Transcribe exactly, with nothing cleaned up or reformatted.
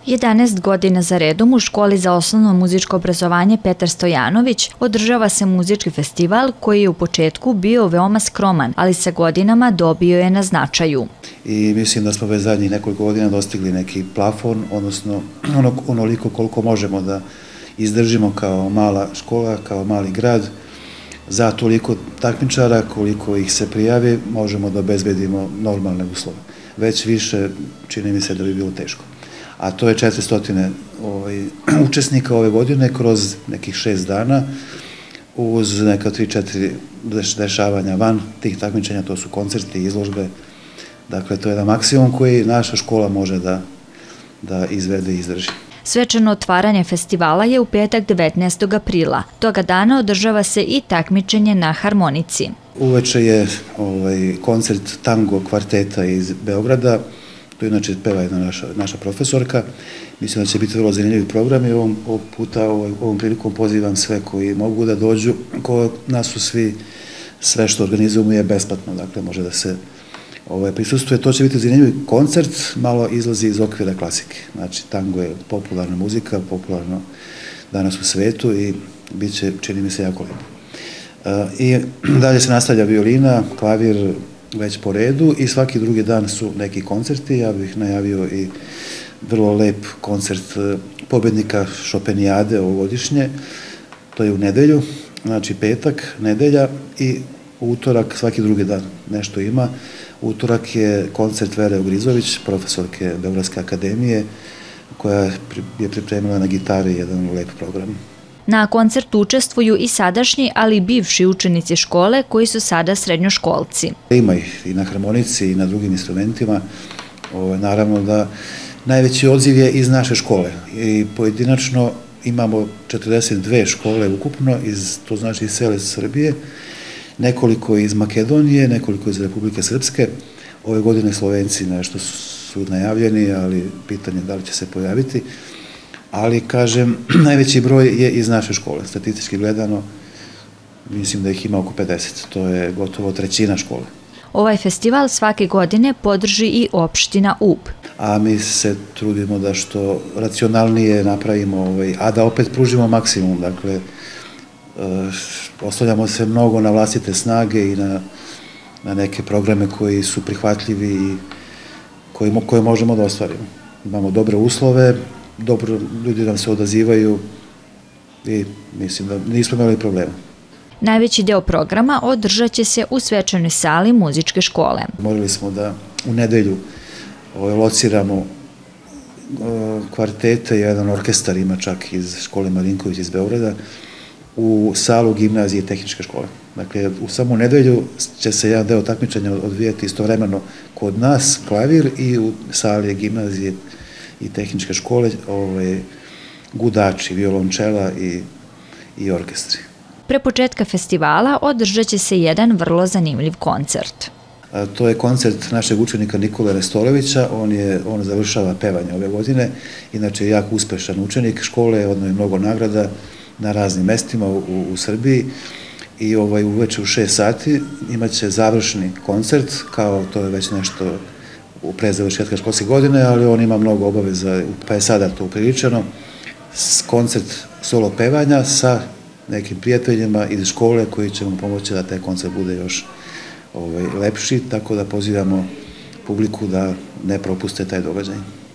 jedanaest godina za redom u školi za osnovno muzičko obrazovanje Petar Stojanović održava se muzički festival koji je u početku bio veoma skroman, ali sa godinama dobio je na značaju. I mislim da smo već zadnjih nekoliko godina dostigli neki plafon, odnosno ono, onoliko koliko možemo da izdržimo kao mala škola, kao mali grad. Za toliko takmičara koliko ih se prijavi možemo da obezbedimo normalne uslove. Već više čini mi se da bi bilo teško. A to je četiristo ovaj, učesnika ove godine kroz nekih šest dana uz neka tri četiri dešavanja van tih takmičenja, to su koncerti, izložbe. Dakle, to je jedan maksimum koji naša škola može da, da izvede i izdrži. Svečano otvaranje festivala je u petak devetnaestog aprila. Toga dana održava se i takmičenje na harmonici. Uveče je ovaj, koncert tango kvarteta iz Beograda. To inače peva jedna naša, naša profesorka. Mislim da će biti vrlo zanimljivi program i ovom, ovog puta, ovaj, ovom prilikom pozivam sve koji mogu da dođu. Ko nas su svi, sve što organizujemo je besplatno, dakle može da se ovaj, prisustuje. To će biti zanimljiv koncert, malo izlazi iz okvira klasike. Znači, tango je popularna muzika, popularno danas u svetu i bit će, čini mi se, jako lijepo. Uh, I dalje se nastavlja violina, klavir, već po redu i svaki drugi dan su neki koncerti. Ja bih najavio i vrlo lep koncert pobednika Šopenijade ovogodišnje. To je u nedelju, znači petak, nedelja i utorak svaki drugi dan nešto ima. Utorak je koncert Vere Ogrizović, profesorke Beogradske akademije, koja je pripremila na gitari jedan lep program. Na koncertu učestvuju i sadašnji, ali i bivši učenici škole koji su sada srednjoškolci. Ima ih i na harmonici i na drugim instrumentima. O, naravno da najveći odziv je iz naše škole. I pojedinačno imamo četrdeset dve škole ukupno, iz, to znači iz cele Srbije, nekoliko iz Makedonije, nekoliko iz Republike Srpske. Ove godine Slovenci nešto su najavljeni, ali pitanje da li će se pojaviti. Ali, kažem, najveći broj je iz naše škole. Statistički gledano, mislim da ih ima oko pedeset. To je gotovo trećina škole. Ovaj festival svake godine podrži i opština Ub. A mi se trudimo da što racionalnije napravimo, ovaj, a da opet pružimo maksimum. Dakle, eh, oslanjamo se mnogo na vlastite snage i na, na neke programe koji su prihvatljivi i koji, koje možemo da ostvarimo. Imamo dobre uslove, dobro, ljudi nam se odazivaju i mislim da nismo imali problema. Najveći deo programa održat će se u svečanoj sali muzičke škole. Morali smo da u nedelju lociramo kvartete, jedan orkestar ima čak iz škole Marinković iz Beograda, u salu gimnazije tehničke škole. Dakle, u samu nedelju će se jedan deo takmičenja odvijati istovremeno kod nas, klavir, i u sali gimnazije i tehničke škole, ovaj, gudači, violončela i, i orkestri. Pre početka festivala održat će se jedan vrlo zanimljiv koncert. A, to je koncert našeg učenika Nikole Restolovića, on, je, on završava pevanje ove godine, inače je jako uspešan učenik škole, odno je mnogo nagrada na raznim mestima u, u Srbiji i ovaj, uveče u šest sati imaće završni koncert, kao to je već nešto pre završetka školske godine, ali on ima mnogo obaveza, pa je sada to upriličeno. Koncert solo pevanja sa nekim prijateljima iz škole koji će mu pomoći da taj koncert bude još ovaj, lepši, tako da pozivamo publiku da ne propuste taj događaj.